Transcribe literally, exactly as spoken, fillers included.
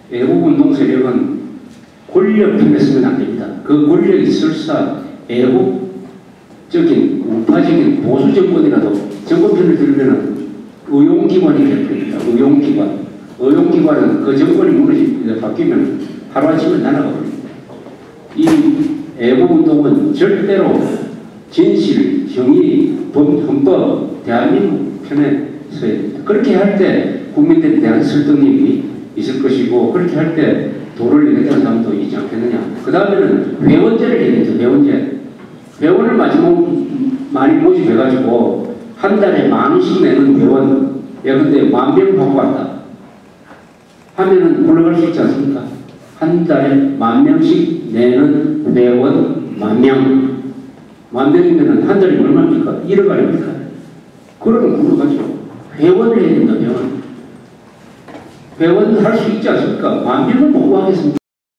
애국운동 세력은 권력편에 서면 안 됩니다. 그 권력이 설사 애국적인 우파적인 보수 정권이라도 정권편을 들면 의용기관이 될 겁니다. 의용기관. 의용기관은 그 정권이 무너지 바뀌면 하루아침에 날아가 버립니다. 이 애국운동은 절대로 진실, 정의, 법, 헌법, 대한민국 편에 서야 됩니다. 그렇게 할 때 국민들에 대한 설득력이 있을 것이고, 그렇게 할 때 도를 내겠다는 사람도 있지 않겠느냐. 그 다음에는 회원제를 해야 되죠. 회원제. 회원을 마지막 많이 모집해가지고 한 달에 만 원씩 내는 회원. 야, 근데 만 명 갖고 왔다 하면은 굴러갈 수 있지 않습니까? 한 달에 만 명씩 내는 회원 만 명. 만 명이면은 한 달에 얼마입니까? 일억 아닙니까? 그러면 굴러가죠. 회원을 해야 된다면 회원을 할 수 있지 않습니까? 만 명을 못 하겠습니까?